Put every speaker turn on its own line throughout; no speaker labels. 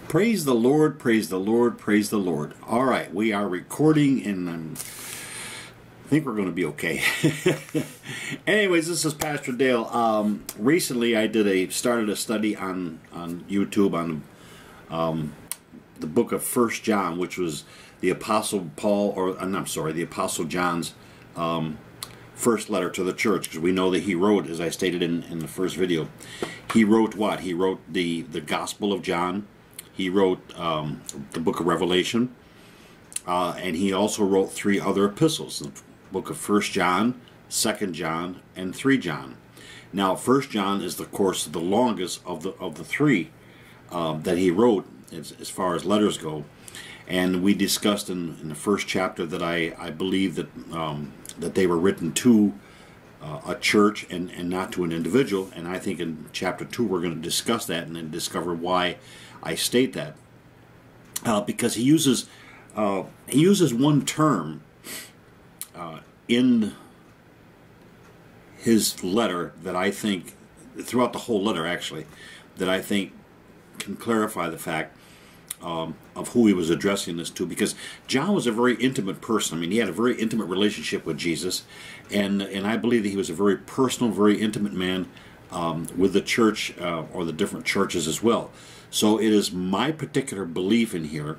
Praise the Lord, praise the Lord, praise the Lord. All right, we are recording, and I think we're going to be okay. Anyways, this is Pastor Dale. Recently, I started a study on YouTube on the book of 1 John, which was the Apostle Paul, or I'm sorry, the Apostle John's first letter to the church, because we know that he wrote, as I stated in the first video, he wrote what? He wrote the Gospel of John. He wrote the book of Revelation, and he also wrote 3 other epistles, the book of 1 John, 2 John, and 3 John. Now, 1 John is, of course, the longest of the 3 that he wrote as far as letters go. And we discussed in the first chapter that I believe that that they were written to a church and not to an individual. And I think in chapter 2 we're going to discuss that and then discover why I state that. Because he uses one term in his letter that I think, throughout the whole letter actually, that I think can clarify the fact of who he was addressing this to, because John was a very intimate person. I mean, he had a very intimate relationship with Jesus, and I believe that he was a very personal, very intimate man with the church or the different churches as well. So it is my particular belief in here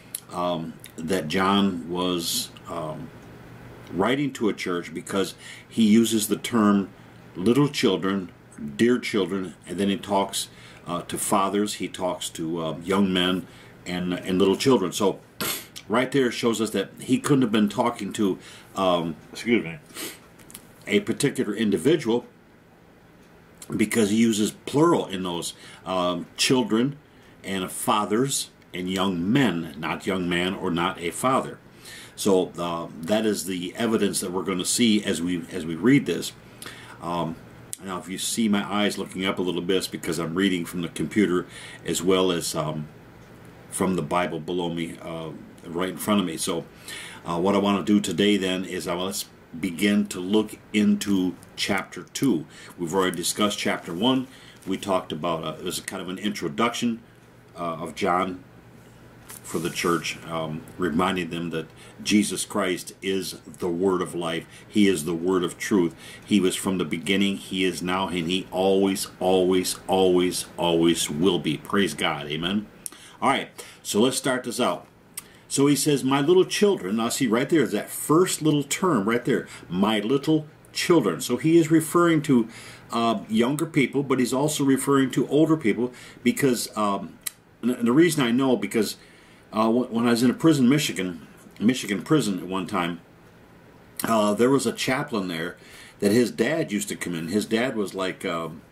that John was writing to a church, because he uses the term little children, dear children, and then he talks to fathers, he talks to young men and little children. So right there shows us that he couldn't have been talking to excuse me, a particular individual, because he uses plural in those children and fathers and young men, not young man or not a father. So that is the evidence that we're going to see as we read this. Now, if you see my eyes looking up a little bit, it's because I'm reading from the computer as well as from the Bible below me, right in front of me. So what I want to do today then is let's begin to look into chapter 2. We've already discussed chapter 1. We talked about, it was kind of an introduction of John for the church, reminding them that Jesus Christ is the Word of life. He is the Word of truth. He was from the beginning, He is now, and He always, always, always, always will be. Praise God. Amen. All right, so let's start this out. So he says, my little children. Now see right there is that first little term right there, my little children. So he is referring to younger people, but he's also referring to older people, because and the reason I know, because when I was in a prison, Michigan prison at one time, there was a chaplain there that his dad used to come in. His dad was like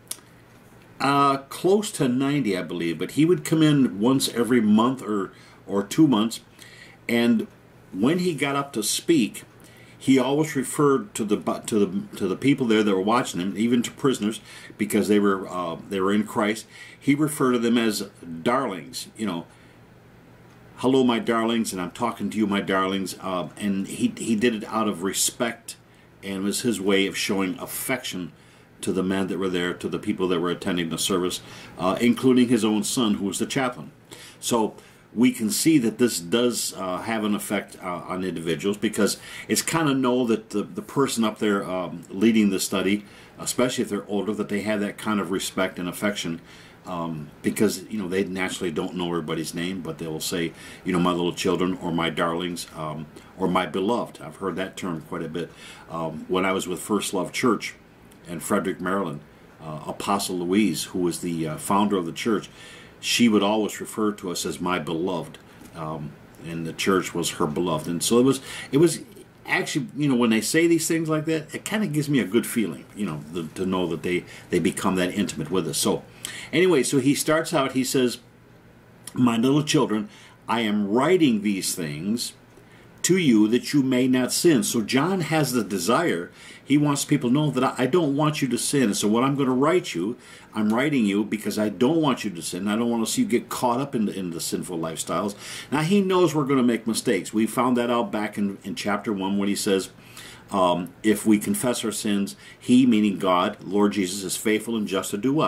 close to 90, I believe, but he would come in once every month or 2 months, and when he got up to speak, he always referred to the people there that were watching him, even to prisoners, because they were in Christ. He referred to them as darlings, you know. Hello, my darlings, and I'm talking to you, my darlings. And he did it out of respect, and it was his way of showing affection to the men that were there, to the people that were attending the service, including his own son, who was the chaplain. So we can see that this does have an effect on individuals, because it's kind of know that the person up there leading the study, especially if they're older, that they have that kind of respect and affection, because, you know, they naturally don't know everybody's name, but they will say, you know, my little children, or my darlings, or my beloved. I've heard that term quite a bit. When I was with First Love Church in Frederick, Maryland, Apostle Louise, who was the founder of the church, she would always refer to us as my beloved, and the church was her beloved. And so it was actually, you know, when they say these things like that, it kind of gives me a good feeling, you know, to know that they become that intimate with us. So anyway, so he starts out, he says, my little children, I am writing these things to you that you may not sin. So John has the desire, he wants people to know that I don't want you to sin. So what I'm going to write you, I'm writing you because I don't want you to sin. I don't want to see you get caught up in the sinful lifestyles. Now he knows we're going to make mistakes. We found that out back in chapter 1 when he says, if we confess our sins, he, meaning God, Lord Jesus, is faithful and just to do what?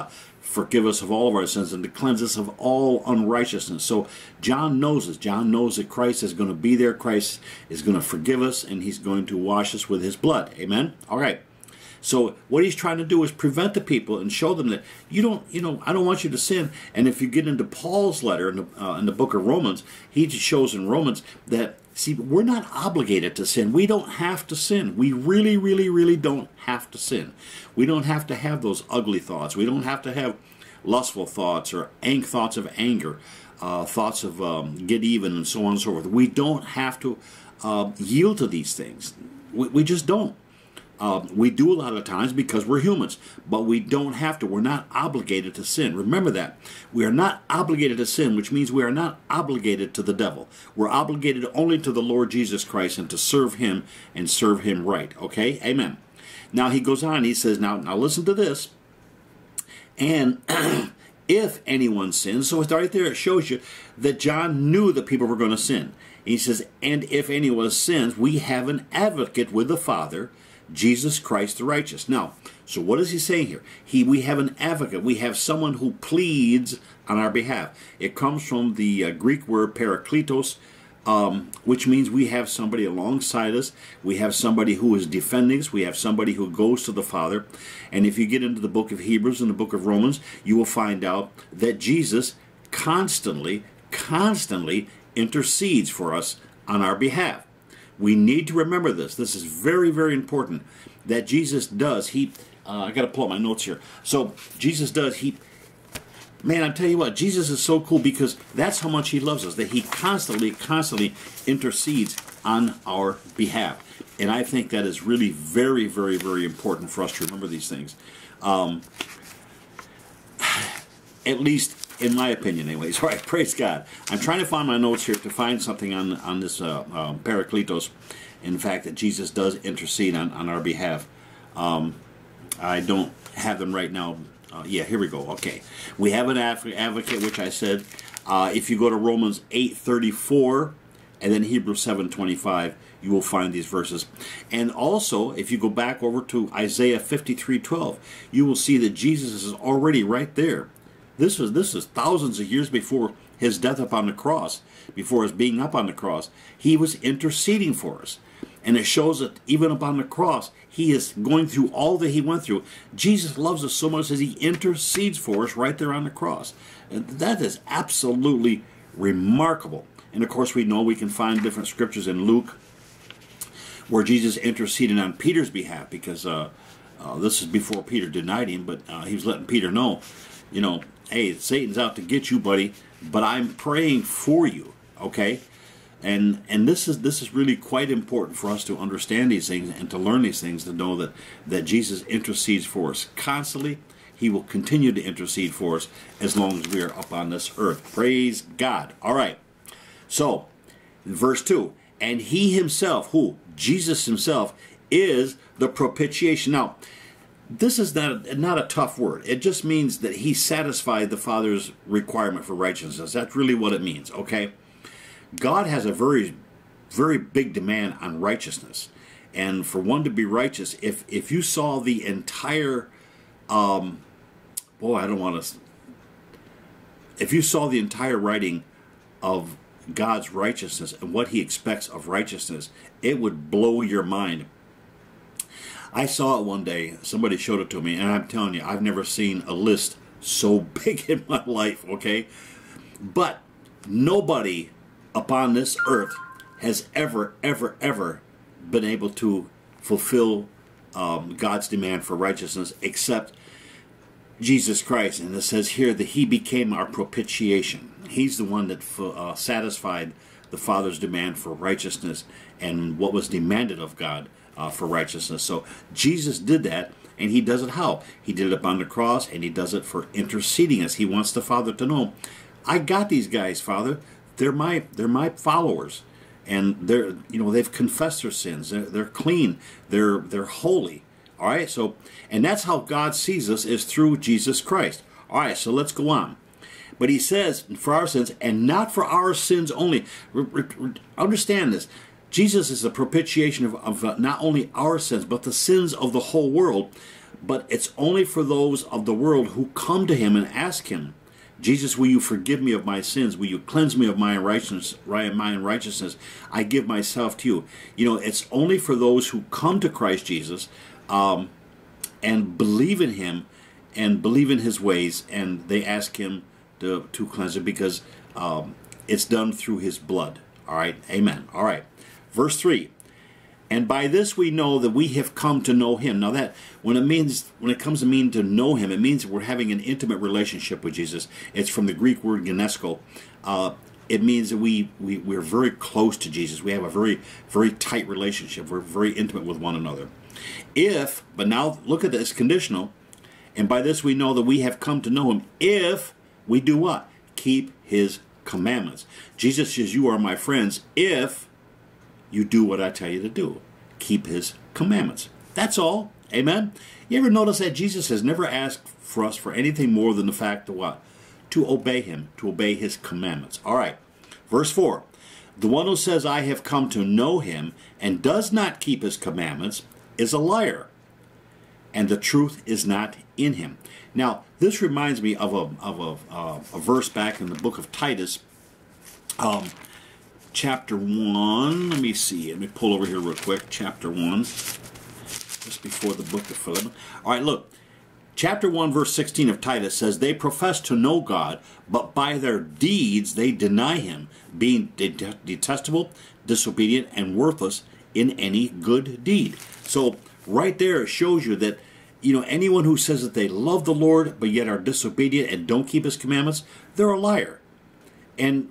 forgive us of all of our sins and to cleanse us of all unrighteousness. So John knows this. John knows that Christ is going to be there. Christ is going to forgive us, and he's going to wash us with his blood. Amen? All right. So what he's trying to do is prevent the people and show them that I don't want you to sin. And if you get into Paul's letter in the book of Romans, he just shows in Romans that, see, we're not obligated to sin. We don't have to sin. We really, really, really don't have to sin. We don't have to have those ugly thoughts. We don't have to have lustful thoughts or thoughts of anger, thoughts of get even, and so on and so forth. We don't have to yield to these things. We just don't. We do a lot of times because we're humans, but we don't have to. We're not obligated to sin. Remember that. We are not obligated to sin, which means we are not obligated to the devil. We're obligated only to the Lord Jesus Christ and to serve him and serve him right. Okay? Amen. Now he goes on. He says, now listen to this. And if anyone sins, so it's right there, it shows you that John knew that people were going to sin. He says, and if anyone sins, we have an advocate with the Father, Jesus Christ the righteous. Now, so what is he saying here? We have an advocate. We have someone who pleads on our behalf. It comes from the Greek word parakletos, which means we have somebody alongside us. We have somebody who is defending us. We have somebody who goes to the Father. And if you get into the book of Hebrews and the book of Romans, you will find out that Jesus constantly intercedes for us on our behalf. We need to remember this. This is very, very important that Jesus does. I got to pull up my notes here. So Jesus does. Man, I tell you what, Jesus is so cool because that's how much he loves us, that he constantly intercedes on our behalf. And I think that is really very, very, very important for us to remember these things. At least in my opinion, anyways. All right, praise God. I'm trying to find my notes here to find something on this parakletos. In fact, that Jesus does intercede on our behalf. I don't have them right now. Yeah, here we go. Okay. We have an advocate, which I said. If you go to Romans 8:34 and then Hebrews 7:25, you will find these verses. And also, if you go back over to Isaiah 53:12, you will see that Jesus is already right there. This is thousands of years before his death upon the cross, before his being up on the cross. He was interceding for us. And it shows that even upon the cross, he is going through all that he went through. Jesus loves us so much as he intercedes for us right there on the cross. And that is absolutely remarkable. And of course, we know we can find different scriptures in Luke where Jesus interceded on Peter's behalf, because this is before Peter denied him, but he was letting Peter know, hey, Satan's out to get you, buddy, but I'm praying for you, okay? And this is really quite important for us to understand these things and to learn these things, to know that Jesus intercedes for us constantly. He will continue to intercede for us as long as we are up on this earth. Praise God. All right. So, verse 2, and he himself, who? Jesus himself, is the propitiation. Now, this is not a tough word. It just means that he satisfied the Father's requirement for righteousness. That's really what it means, okay? God has a very, very big demand on righteousness. And for one to be righteous, if you saw the entire, if you saw the entire writing of God's righteousness and what he expects of righteousness, it would blow your mind. I saw it one day. Somebody showed it to me, and I'm telling you, I've never seen a list so big in my life, okay? But nobody upon this earth has ever been able to fulfill God's demand for righteousness except Jesus Christ. And it says here that he became our propitiation. He's the one that satisfied the Father's demand for righteousness and what was demanded of God for righteousness. So Jesus did that, and he does it how? He did it upon the cross, and he does it for interceding us. He wants the Father to know, I got these guys, Father. They're my followers, and they've confessed their sins. They're clean. They're holy. All right. So, and that's how God sees us, is through Jesus Christ. All right. So let's go on. But he says, for our sins, and not for our sins only. Understand this. Jesus is the propitiation of not only our sins, but the sins of the whole world. but it's only for those of the world who come to him and ask him, Jesus, will you forgive me of my sins? Will you cleanse me of my unrighteousness? I give myself to you. You know, it's only for those who come to Christ Jesus and believe in him and believe in his ways, and they ask him to cleanse it, because it's done through his blood. All right, amen. All right, verse 3. And by this we know that we have come to know him. Now that, when it comes to mean to know him, it means we're having an intimate relationship with Jesus. It's from the Greek word gnesko. It means that we're very close to Jesus. We have a very, very tight relationship. We're very intimate with one another. But now look at this, conditional. And by this we know that we have come to know him if we do what? Keep his commandments. Jesus says, you are my friends if you do what I tell you to do. Keep his commandments. That's all. Amen? You ever notice that Jesus has never asked for us for anything more than the fact of what? To obey him, to obey his commandments. All right. Verse 4. The one who says, I have come to know him and does not keep his commandments is a liar, and the truth is not in him. Now, this reminds me of a verse back in the book of Titus, chapter 1. Let me see. Let me pull over here real quick. Chapter 1, just before the book of Philemon. All right, look. Chapter 1, verse 16 of Titus says, they profess to know God, but by their deeds they deny him, being detestable, disobedient, and worthless in any good deed. So right there it shows you that, you know, anyone who says that they love the Lord but yet are disobedient and don't keep his commandments, they're a liar. And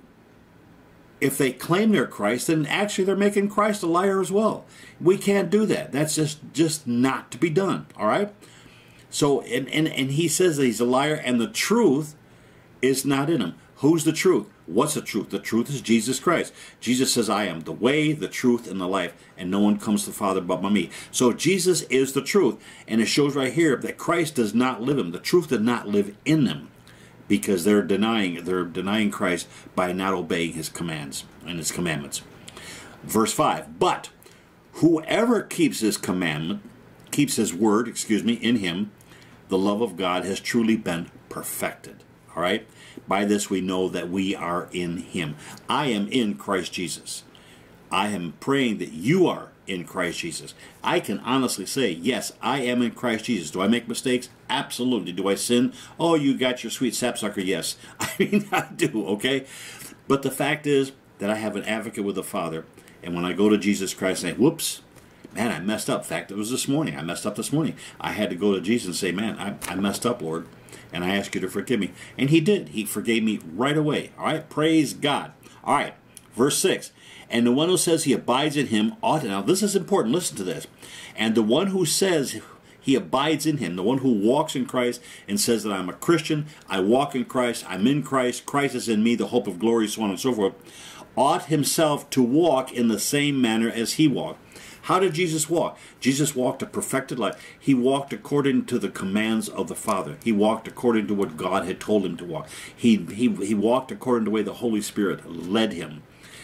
if they claim they're Christ, then actually they're making Christ a liar as well. We can't do that. That's just not to be done. All right? So, and he says that he's a liar, and the truth is not in him. Who's the truth? What's the truth? The truth is Jesus Christ. Jesus says, I am the way, the truth, and the life, and no one comes to the Father but by me. So Jesus is the truth, and it shows right here that Christ does not live in them. The truth did not live in them, because they're denying Christ by not obeying his commands and his commandments. Verse 5, but whoever keeps his commandment, keeps his word, in him, the love of God has truly been perfected. All right? By this we know that we are in him. I am in Christ Jesus. I am praying that you are in Christ Jesus. I can honestly say, yes, I am in Christ Jesus. Do I make mistakes? Absolutely. Do I sin? Oh, you got your sweet sapsucker? Yes. I mean, I do, okay? But the fact is that I have an advocate with the Father, and when I go to Jesus Christ and say, whoops, man, I messed up. In fact, it was this morning. I messed up this morning. I had to go to Jesus and say, man, I messed up, Lord, and I ask you to forgive me. And he did. He forgave me right away. All right? Praise God. All right. Verse 6. And the one who says he abides in him ought to. Now, this is important. Listen to this. And the one who says he abides in him, the one who walks in Christ and says that I'm a Christian, I walk in Christ, I'm in Christ, Christ is in me, the hope of glory, so on and so forth, ought himself to walk in the same manner as he walked. How did Jesus walk? Jesus walked a perfected life. He walked according to the commands of the Father. He walked according to what God had told him to walk. He walked according to the way the Holy Spirit led him.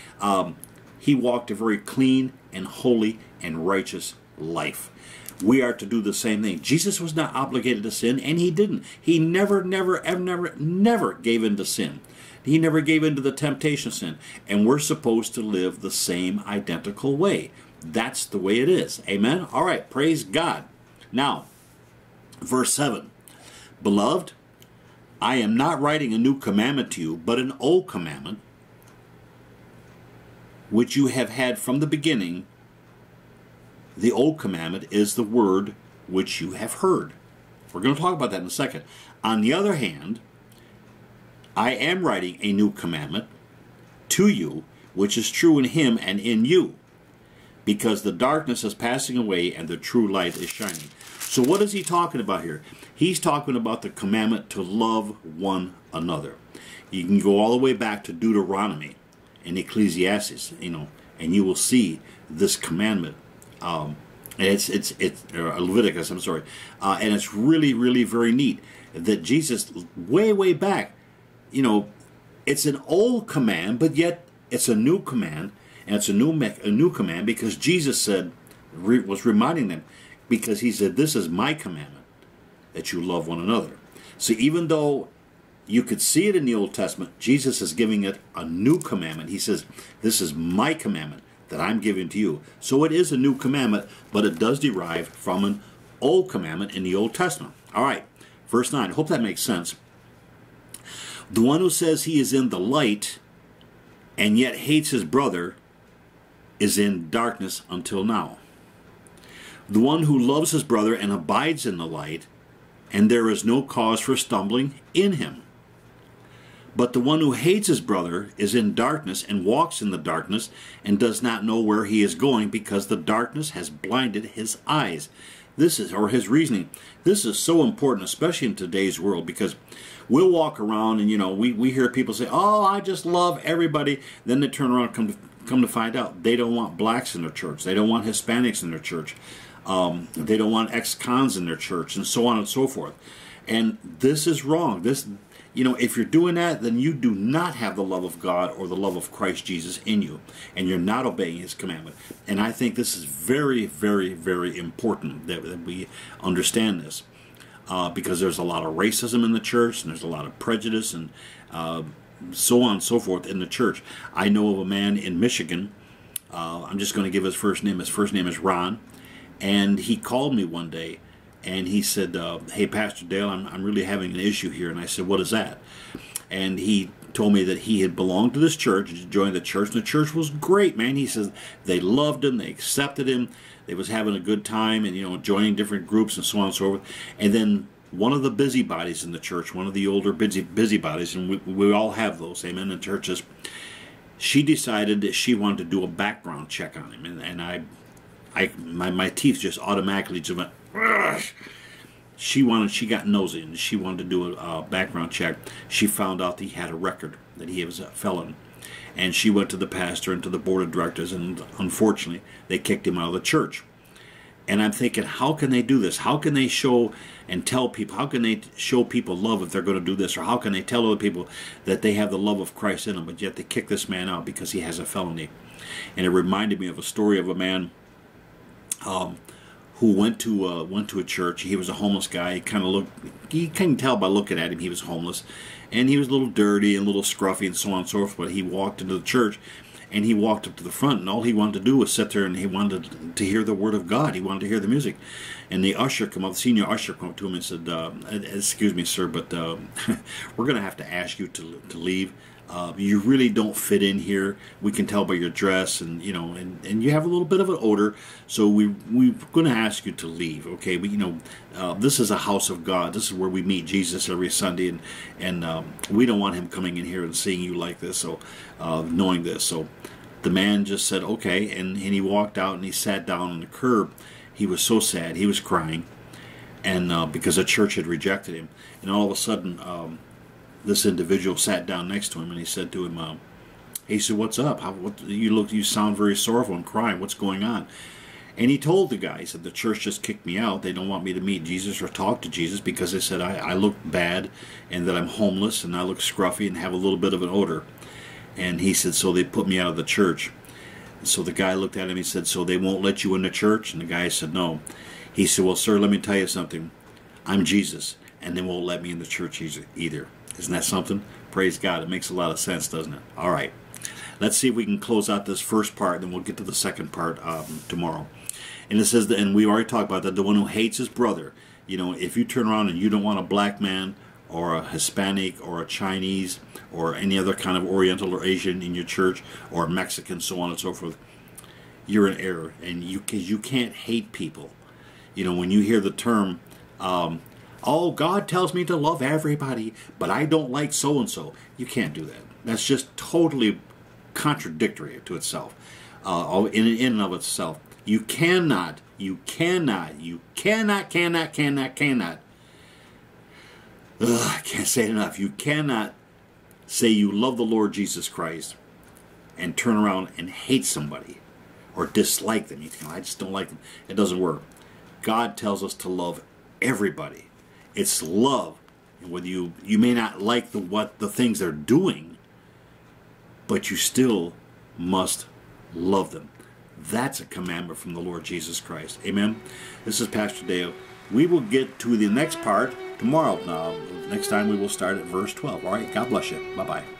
He walked a very clean and holy and righteous life. We are to do the same thing. Jesus was not obligated to sin, and he didn't. He never gave in to sin. He never gave in to the temptation of sin. And we're supposed to live the same identical way. That's the way it is. Amen? All right, praise God. Now, verse 7. Beloved, I am not writing a new commandment to you, but an old commandment, which you have had from the beginning. The old commandment is the word which you have heard. We're going to talk about that in a second. On the other hand, I am writing a new commandment to you, which is true in him and in you, because the darkness is passing away and the true light is shining. So what is he talking about here? He's talking about the commandment to love one another. You can go all the way back to Deuteronomy and Ecclesiastes, and you will see this commandment. It's Leviticus, I'm sorry. And it's really, really very neat that Jesus, way back, it's an old command, but yet it's a new command, and it's a new command because Jesus was reminding them, because he said, this is my commandment. that you love one another. So even though you could see it in the Old Testament, Jesus is giving it a new commandment. He says, this is my commandment that I'm giving to you. So it is a new commandment, but it does derive from an old commandment in the Old Testament. All right, verse 9. I hope that makes sense. The one who says he is in the light and yet hates his brother is in darkness until now. The one who loves his brother and abides in the light, and there is no cause for stumbling in him. But the one who hates his brother is in darkness and walks in the darkness and does not know where he is going, because the darkness has blinded his eyes. This is, or his reasoning. This is so important, especially in today's world, because we'll walk around and, you know, we hear people say, oh, I just love everybody. Then they turn around and come to find out they don't want blacks in their church. They don't want Hispanics in their church. They don't want ex-cons in their church, and so on and so forth. And this is wrong. This, you know, if you're doing that, then you do not have the love of God or the love of Christ Jesus in you, and you're not obeying his commandment. And I think this is very, very, very important that we understand this, because there's a lot of racism in the church, and there's a lot of prejudice, and so on and so forth in the church. I know of a man in Michigan. I'm just going to give his first name. His first name is Ron. And he called me one day, and he said, hey, Pastor Dale, I'm really having an issue here. And I said, what is that? And he told me that he had belonged to this church, joined the church, and the church was great, man. He says they loved him, they accepted him, they was having a good time, and, you know, joining different groups and so on and so forth. And then one of the busybodies in the church, one of the older busybodies, and we all have those, amen, in churches, she decided that she wanted to do a background check on him. And my teeth just automatically just went, ugh. She got nosy, and she wanted to do a background check. She found out that he had a record, that he was a felon. And she went to the pastor and to the board of directors, and unfortunately, they kicked him out of the church. And I'm thinking, how can they do this? How can they show and tell people, how can they show people love if they're going to do this? Or how can they tell other people that they have the love of Christ in them, but yet they kick this man out because he has a felony? And it reminded me of a story of a man who went to a church. He was a homeless guy. You couldn't tell by looking at him he was homeless, and he was a little dirty and a little scruffy and so on and so forth. But he walked into the church, and he walked up to the front, and all he wanted to do was sit there, and he wanted to hear the word of God. He wanted to hear the music. And the usher come up, the senior usher come up to him and said, excuse me, sir, but we're going to have to ask you to leave. You really don't fit in here. We can tell by your dress, and you know, and you have a little bit of an odor. So we're going to ask you to leave. Okay, but you know, this is a house of God. This is where we meet Jesus every Sunday, and we don't want him coming in here and seeing you like this. So knowing this, so the man just said okay, and he walked out and he sat down on the curb. He was so sad. He was crying, and because the church had rejected him, and all of a sudden. This individual sat down next to him, and he said to him, he said, what's up? You sound very sorrowful and crying. What's going on? And he told the guy, he said, the church just kicked me out. They don't want me to meet Jesus or talk to Jesus because they said I look bad, and that I'm homeless, and I look scruffy and have a little bit of an odor. And he said, so they put me out of the church. So the guy looked at him, he said, so they won't let you in the church? And the guy said, no. He said, well, sir, let me tell you something. I'm Jesus, and they won't let me in the church either. Isn't that something? Praise God. It makes a lot of sense, doesn't it? All right. Let's see if we can close out this first part, and then we'll get to the second part tomorrow. And it says, that, and we already talked about that, the one who hates his brother. You know, if you turn around and you don't want a black man or a Hispanic or a Chinese or any other kind of Oriental or Asian in your church, or Mexican, so on and so forth, you're in error. And you can't hate people. You know, when you hear the term, oh, God tells me to love everybody, but I don't like so-and-so. You can't do that. That's just totally contradictory to itself, in and of itself. You cannot, I can't say it enough. You cannot say you love the Lord Jesus Christ and turn around and hate somebody or dislike them. You think, I just don't like them. It doesn't work. God tells us to love everybody. It's love. And whether you may not like the things they're doing, but you still must love them. That's a commandment from the Lord Jesus Christ. Amen. This is Pastor Dale. We will get to the next part tomorrow. Next time we will start at verse 12. All right, God bless you. Bye-bye.